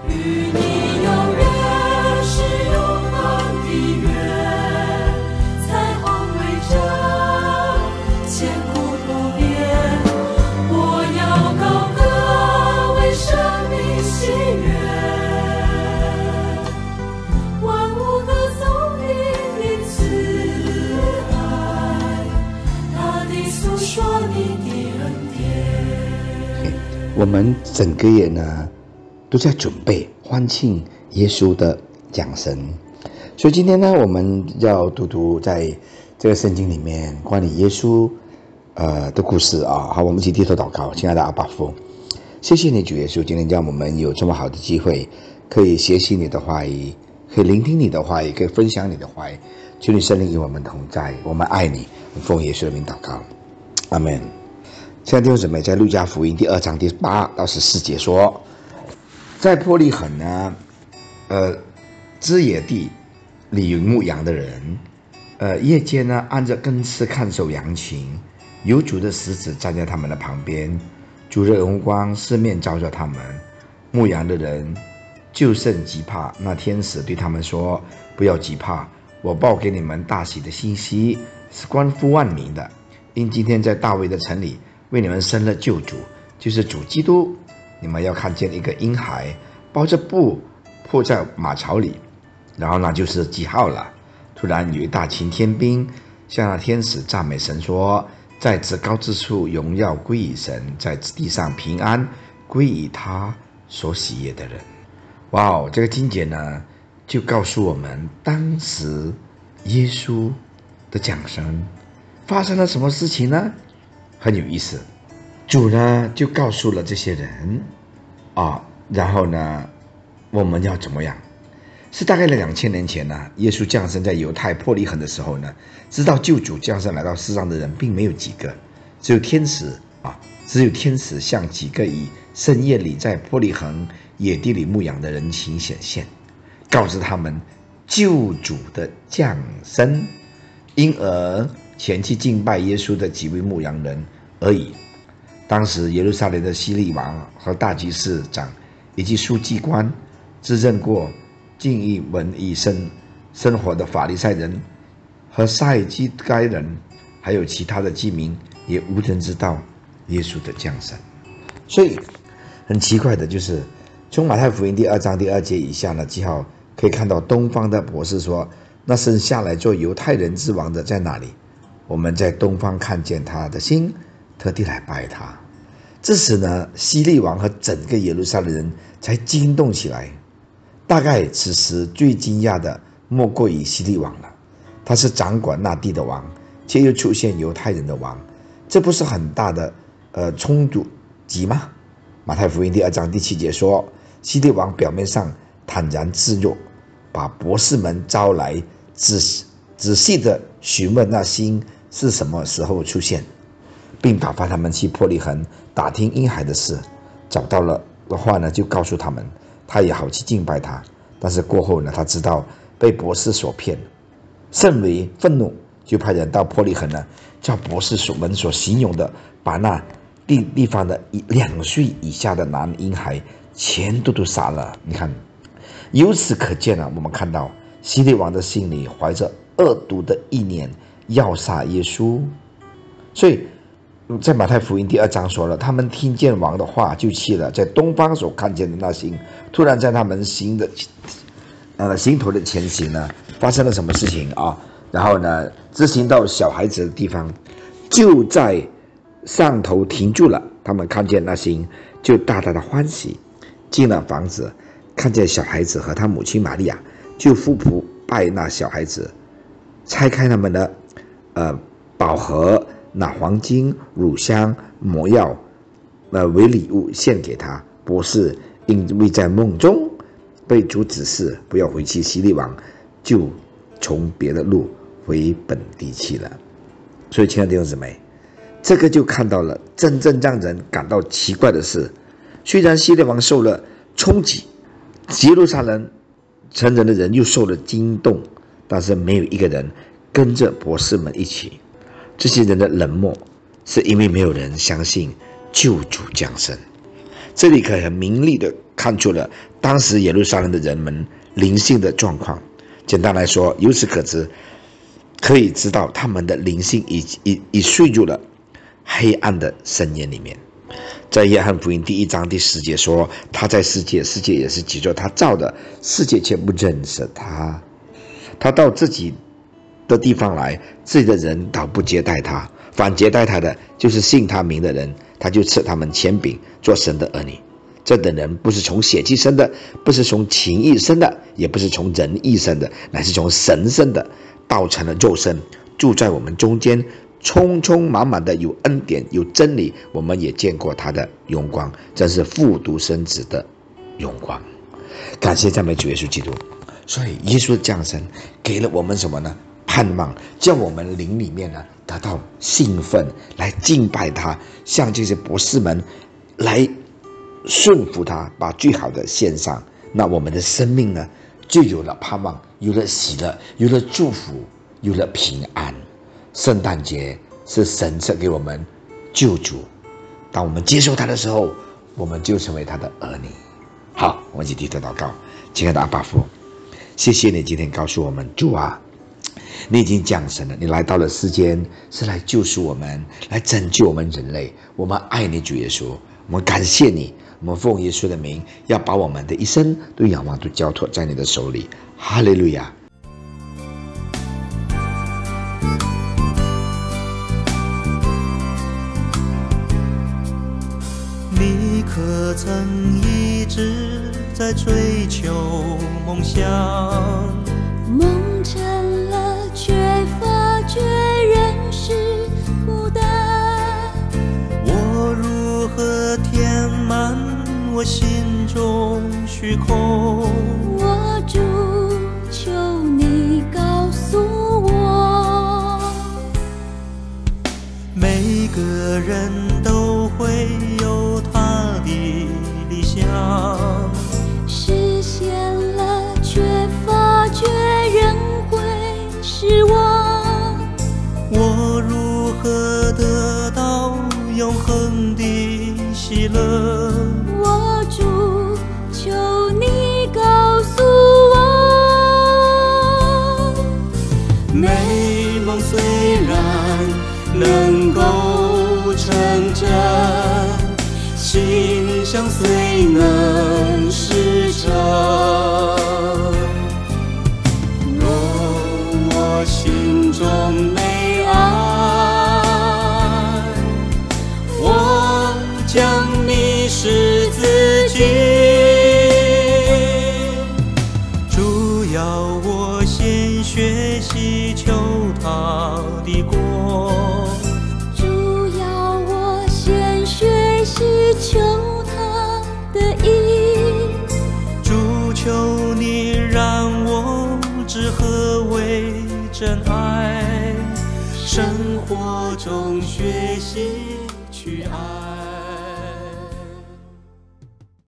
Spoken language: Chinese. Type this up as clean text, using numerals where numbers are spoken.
与你有约是永恒的约，彩虹围着，千古不变。我要高歌为生命喜悦，万物歌颂你的慈爱，大地诉说你的恩典。 我们整个月呢都在准备欢庆耶稣的降生，所以今天呢，我们要读在这个圣经里面关于耶稣的故事啊。好，我们一起低头祷告。亲爱的阿爸父，谢谢你主耶稣，今天让我们有这么好的机会，可以学习你的话语，可以聆听你的话语，可以分享你的话语。求你圣灵与我们同在，我们爱你，奉耶稣的名祷告，阿们。亲爱的弟兄姊妹，在路加福音第2章第8到14节说，在伯利恒呢，枝野地里有牧羊的人，夜间呢按着更次看守羊群，有主的使者站在他们的旁边，主的荣光四面照着他们，牧羊的人就甚极怕。那天使对他们说：“不要极怕，我报给你们大喜的信息，是关乎万民的。因今天在大卫的城里为你们生了救主，就是主基督。你们要看见一个婴孩包着布铺在马槽里。”然后那就是记号了。突然有一大群天兵向那天使赞美神说：“在至高之处荣耀归于神，在地上平安归于他所喜悦的人。”哇哦，这个经节呢就告诉我们当时耶稣的降生发生了什么事情呢？很有意思。主呢就告诉了这些人然后呢我们要怎么样？是大概2000年前呢，耶稣降生在犹太伯利恒的时候呢，知道救主降生来到世上的人并没有几个，只有天使向几个以深夜里在伯利恒野地里牧羊的人群显现，告知他们救主的降生，因而前去敬拜耶稣的几位牧羊人而已。当时耶路撒冷的希律王和大祭司长以及书记官，自认过敬意文艺生活的法利赛人和撒基该人，还有其他的居民，也无人知道耶稣的降生。所以很奇怪的就是，从马太福音第2章第2节以下呢，记号可以看到东方的博士说：“那生下来做犹太人之王的在哪里？我们在东方看见他的心，特地来拜他。”这时呢，希律王和整个耶路撒冷人才惊动起来。大概此时最惊讶的莫过于希律王了，他是掌管那地的王，却又出现犹太人的王，这不是很大的冲突急吗？马太福音第2章第7节说，希律王表面上坦然自若，把博士们招来，仔细的询问那星是什么时候出现，并打发他们去伯利恒打听婴孩的事，找到了的话呢，就告诉他们，他也好去敬拜他。但是过后呢，他知道被博士所骗，甚为愤怒，就派人到伯利恒呢，照博士们所形容的，把那地方的2岁以下的男婴孩全都杀了。你看，由此可见我们看到希律王的心里怀着恶毒的意念，要杀耶稣。所以在马太福音第2章说了，他们听见王的话就去了，在东方所看见的那星，突然在他们行头的前行呢，发生了什么事情啊？然后呢，直行到小孩子的地方，就在上头停住了。他们看见那星，就大大的欢喜，进了房子，看见小孩子和他母亲玛利亚，就俯伏拜那小孩子，拆开他们的宝盒，拿黄金、乳香、魔药为礼物献给他。博士因为在梦中被主指示不要回去希律王，就从别的路回本地去了。所以亲爱的弟兄姊妹，这个就看到了真正让人感到奇怪的是，虽然希律王受了冲击，耶路撒冷城人的人又受了惊动，但是没有一个人跟着博士们一起。这些人的冷漠是因为没有人相信救主降生。这里可以很明看出了当时耶路撒冷的人们灵性的状况。简单来说，由此可知，可以知道他们的灵性已坠入了黑暗的深渊里面。在约翰福音第1章第10节说，他在世界，世界也是藉着他造的，世界却不认识他。他到自己的地方来，自己的人倒不接待他，反接待他的就是信他名的人，他就赐他们权柄做神的儿女。这等人不是从血气生的，不是从情意生的，也不是从人意生的，乃是从神生的，道成了肉身，住在我们中间，充充满满的有恩典有真理，我们也见过他的荣光，真是父独生子的荣光。感谢赞美主耶稣基督。所以耶稣的降生给了我们什么呢？盼望，叫我们灵里面呢得到兴奋，来敬拜他，向这些博士们来顺服他，把最好的献上。那我们的生命呢就有了盼望，有了喜乐，有了祝福，有了平安。圣诞节是神赐给我们救主，当我们接受他的时候，我们就成为他的儿女。好，我们一起低头祷告。亲爱的阿爸父，谢谢你今天告诉我们，主啊，你已经降生了，你来到了世间是来救赎我们，来拯救我们人类。我们爱你，主耶稣，我们感谢你，我们奉耶稣的名，要把我们的一生都仰望，都交托在你的手里。哈利路亚。 你可曾一直在追求梦想？ 梦成了，却发觉人是孤单。 我如何填满我心中虚空？ 我主，求你告诉我， 每个人都会有他的理想， 实现了，却发觉人会失望。 我如何得到永恒的喜乐？ 我主，求你告诉我， 美梦虽然能够成真，心想虽能实诚，若我心中没爱，我将迷失自己。主要我先学习求他的国， 主要我先学习求他的意。 主求你让我知何为真爱，生活中学习去爱。